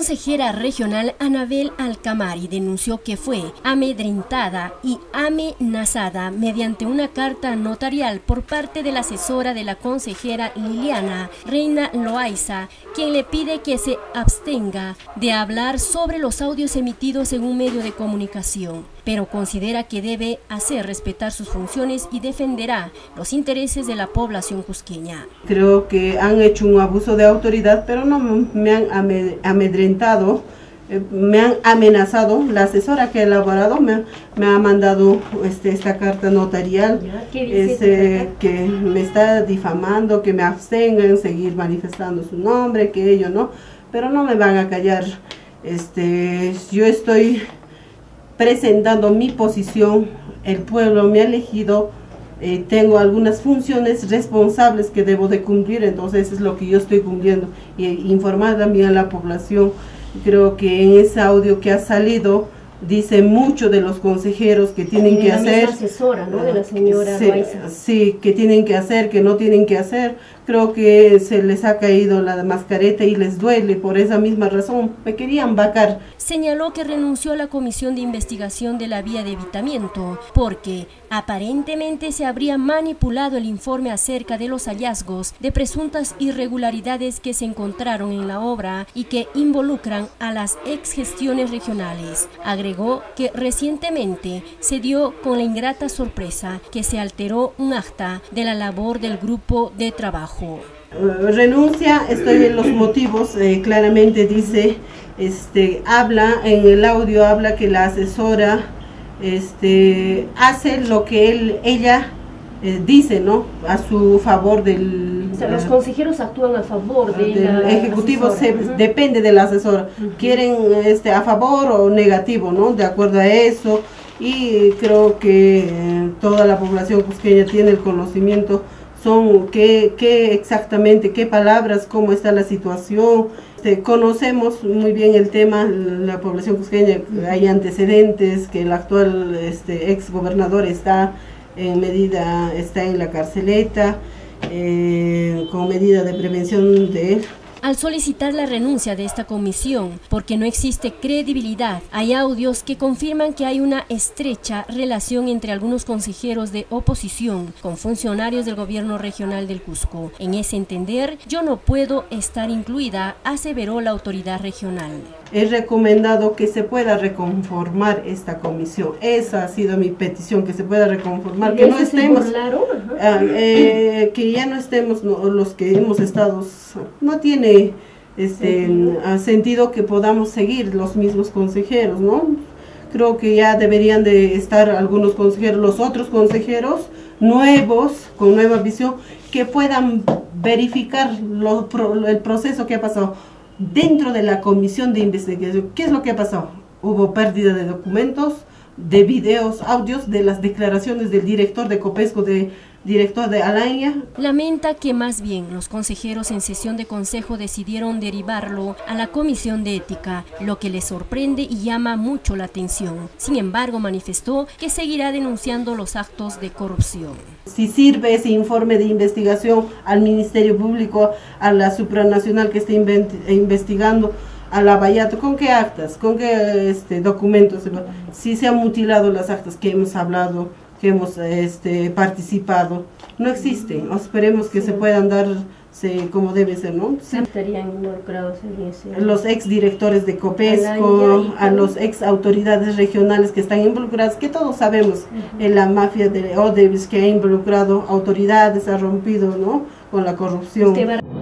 consejera regional Anabel Alcamari denunció que fue amedrentada y amenazada mediante una carta notarial por parte de la asesora de la consejera Liliana Reina Loaiza, quien le pide que se abstenga de hablar sobre los audios emitidos en un medio de comunicación, pero considera que debe hacer respetar sus funciones y defenderá los intereses de la población cusqueña. Creo que han hecho un abuso de autoridad, pero no me han amedrentado, me han amenazado. La asesora que ha elaborado me ha mandado esta carta notarial, que me está difamando, que me abstenga en seguir manifestando su nombre, que ello no, pero no me van a callar. Yo estoy presentando mi posición, el pueblo me ha elegido, tengo algunas funciones responsables que debo de cumplir, entonces es lo que yo estoy cumpliendo, y informar también a la población. Creo que en ese audio que ha salido dice mucho de los consejeros que tienen que hacer, asesora, ¿no?, de la señora Loaiza. Sí, que tienen que hacer, que no tienen que hacer. Creo que se les ha caído la mascareta y les duele, por esa misma razón me querían vacar. Señaló que renunció a la comisión de investigación de la vía de evitamiento porque aparentemente se habría manipulado el informe acerca de los hallazgos de presuntas irregularidades que se encontraron en la obra y que involucran a las exgestiones regionales. Agregó que recientemente se dio con la ingrata sorpresa que se alteró un acta de la labor del grupo de trabajo. Renuncia, estoy en los motivos, claramente dice, habla en el audio, habla que la asesora hace lo que ella dice, ¿no?, a su favor del... O sea, los consejeros actúan a favor del ejecutivo, depende de la asesora, quieren a favor o negativo, ¿no?, de acuerdo a eso, y creo que toda la población cusqueña tiene el conocimiento, son qué exactamente, qué palabras, cómo está la situación. Conocemos muy bien el tema, la población cusqueña, hay antecedentes, que el actual ex gobernador está en la carceleta, con medida de prevención de él. Al solicitar la renuncia de esta comisión, porque no existe credibilidad, hay audios que confirman que hay una estrecha relación entre algunos consejeros de oposición con funcionarios del gobierno regional del Cusco. En ese entender, yo no puedo estar incluida, aseveró la autoridad regional. He recomendado que se pueda reconformar esta comisión. Esa ha sido mi petición, que se pueda reconformar, que no estemos, que ya no estemos los que hemos estado. No tiene sentido que podamos seguir los mismos consejeros, ¿no? Creo que ya deberían de estar algunos consejeros, los otros consejeros nuevos, con nueva visión, que puedan verificar el proceso que ha pasado dentro de la comisión de investigación. ¿Qué es lo que ha pasado? Hubo pérdida de documentos, de videos, audios, de las declaraciones del director de Copesco, director de Alaña. Lamenta que más bien los consejeros en sesión de consejo decidieron derivarlo a la comisión de ética, lo que les sorprende y llama mucho la atención. Sin embargo, manifestó que seguirá denunciando los actos de corrupción. Si sirve ese informe de investigación al Ministerio Público, a la supranacional que está investigando, a la Bayato, ¿con qué actas? ¿Con qué documentos? Si se han mutilado las actas que hemos hablado, que hemos participado, no existen. Esperemos que se puedan darse como debe ser, ¿no? ¿Estarían involucrados en ese? Los ex directores de Copesco, a los ex autoridades regionales que están involucradas, que todos sabemos, en la mafia de Odebrecht, que ha involucrado autoridades, ha rompido, ¿no?, con la corrupción.